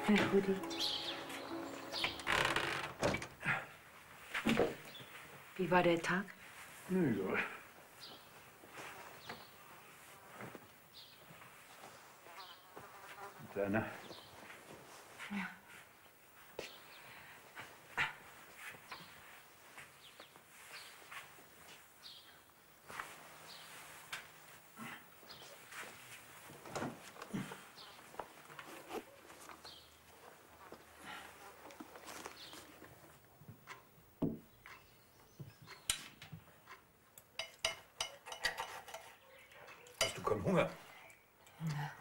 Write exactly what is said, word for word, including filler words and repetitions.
Ja, Rudi. Wie war der Tag? Ja. Und deiner? Ja. Hast du keinen Hunger? Ja.